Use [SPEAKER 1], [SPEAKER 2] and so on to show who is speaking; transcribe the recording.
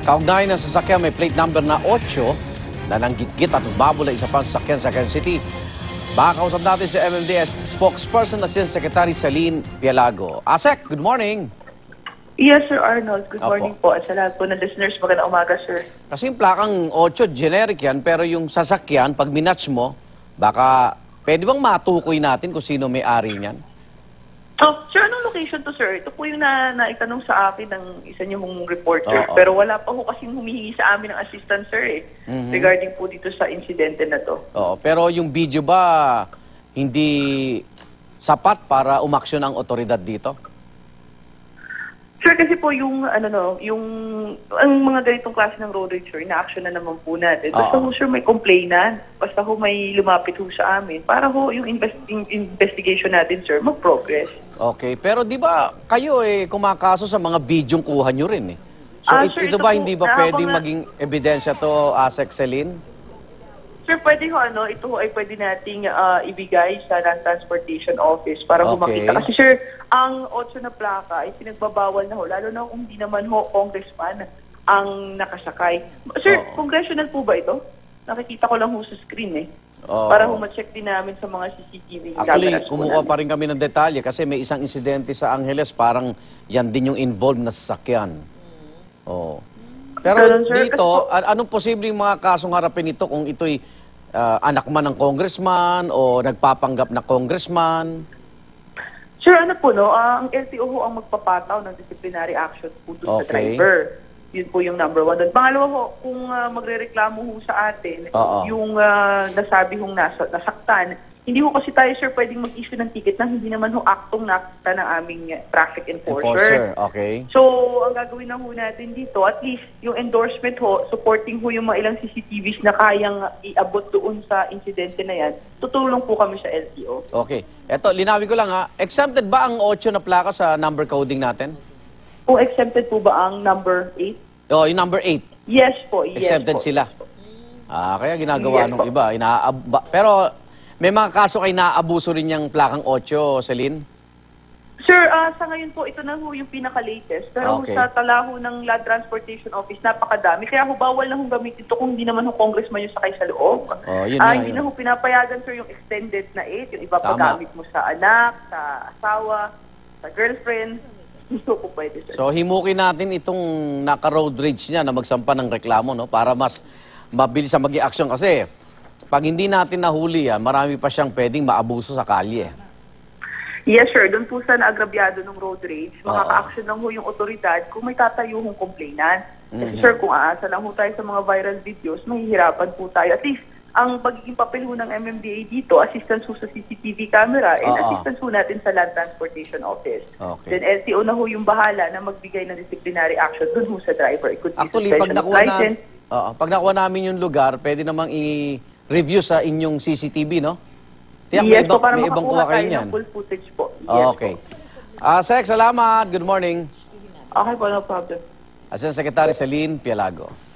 [SPEAKER 1] Kaugnay ng sasakyan may plate number na 8 na nanggitgit at humabol isa pang sasakyan sa Quezon City. Makakausap natin si MMDA spokesperson Assistant Secretary Celine Pialago. Asec, good morning.
[SPEAKER 2] Yes, Sir Arnold. Good morning po. At sa lahat po ng listeners, magandang umaga, sir.
[SPEAKER 1] Kasi yung plakang 8, generic yan, pero yung sasakyan, pag minatch mo, baka pwede bang matukoy natin kung sino may-ari niyan?
[SPEAKER 2] Oh, sir, anong location to, sir? Ito po yung naitanong sa akin ng isa niyong reporter. Pero wala pa po kasing humihingi sa amin ng assistant, sir, regarding po dito sa insidente na to.
[SPEAKER 1] Oo, pero yung video ba hindi sapat para umaksyon ang otoridad dito?
[SPEAKER 2] Sir, kasi po yung, ang mga ganitong klase ng road rage, sir, ina-action na naman po natin. Basta ho, sir, may complainant. Basta ho, may lumapit ho sa amin. Para ho, yung investigation natin, sir, mag-progress.
[SPEAKER 1] Okay, pero di ba kayo kumakaso sa mga bidyong kuha nyo rin eh? So
[SPEAKER 2] sir,
[SPEAKER 1] ito ba
[SPEAKER 2] po,
[SPEAKER 1] hindi ba pwedeng maging ebidensya to, Asec Celine?
[SPEAKER 2] Sir, pwede ho, ito ho ay pwede nating ibigay sa Land Transportation Office para ho makita. Kasi sir, ang 8 na plaka ay pinagbabawal na ho, lalo na kung hindi naman ho congressman ang nakasakay. Sir, congressional po ba ito? Nakikita ko lang ho sa screen eh. Para ho ma-check din namin sa mga CCTV cameras.
[SPEAKER 1] Actually, kumuha pa rin kami ng detalye kasi may isang insidente sa Angeles, parang yan din yung involved na sasakyan. Pero sir, dito, anong posibleng mga kasong harapin ito kung ito'y anak man ng congressman o nagpapanggap na congressman?
[SPEAKER 2] Sir, ang LTO ho ang magpapataw ng disciplinary action po doon sa driver. Yun po yung number 1 doon. Pangalawa ho, kung magrereklamo ho sa atin, yung nasabi hong nasaktan, hindi ho kasi tayo, sir, pwedeng mag-issue ng ticket na hindi naman ho aktong nakita ng aming traffic enforcer. So, ang gagawin na ho natin dito, at least yung endorsement ho, supporting ho yung mga ilang CCTVs na kayang iabot doon sa insidente na yan, tutulong po kami sa LTO.
[SPEAKER 1] Okay. Eto, linawin ko lang ha, exempted ba ang 8 na plaka sa number coding natin?
[SPEAKER 2] Kung exempted po ba ang number 8?
[SPEAKER 1] Yung number 8?
[SPEAKER 2] Yes po, yes.
[SPEAKER 1] Exempted
[SPEAKER 2] po,
[SPEAKER 1] sila?
[SPEAKER 2] Yes po.
[SPEAKER 1] Kaya ginagawa nung iba. Pero may mga kaso kayo naaabuso rin yung plakang 8, Celine?
[SPEAKER 2] Sir, sa ngayon po, ito na ho yung pinaka-latest. Pero sa talaho ng Land Transportation Office, napakadami. Kaya ho, bawal na ho gamitin ito kung hindi naman ho congressman yung sakay sa loob. Hindi na ho pinapayagan, sir, yung extended na 8, yung iba paggamit mo sa anak, sa asawa, sa girlfriend. So, po pwede, sir. So, himukin natin itong naka-road rage niya na magsampa ng reklamo, no? Para mas mabilis ang mag-i-action. Kasi, pag hindi natin nahuli yan, marami pa siyang pwedeng maabuso sa kalye. Yes, sir. Doon po sa naagrabyado ng road rage, makaka-action lang ho yung otoridad kung may tatayo hong complainant. Kasi, sir, kung aasa lang ho tayo sa mga viral videos, mahihirapan po tayo. At least, ang pagiging papel ho ng MMDA dito, assistance ho sa CCTV camera and assistance ho natin sa Land Transportation Office. Then LTO na ho yung bahala na magbigay ng disciplinary action dun ho sa driver. It could be
[SPEAKER 1] actually, pag nakuha namin yung lugar, pwede namang i-review sa inyong CCTV, no?
[SPEAKER 2] Yes po, para
[SPEAKER 1] may ibang kuha kayo
[SPEAKER 2] ng full footage po. Yes
[SPEAKER 1] po. Asec, salamat. Good morning.
[SPEAKER 2] Okay po, no problem.
[SPEAKER 1] Assistant Secretary Celine Pialago.